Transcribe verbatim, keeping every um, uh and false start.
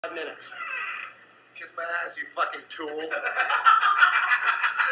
Five minutes. Kiss my ass, you fucking tool.